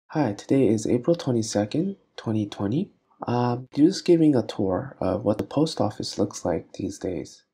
Hi, today is April 22nd, 2020. Just giving a tour of what the post office looks like these days.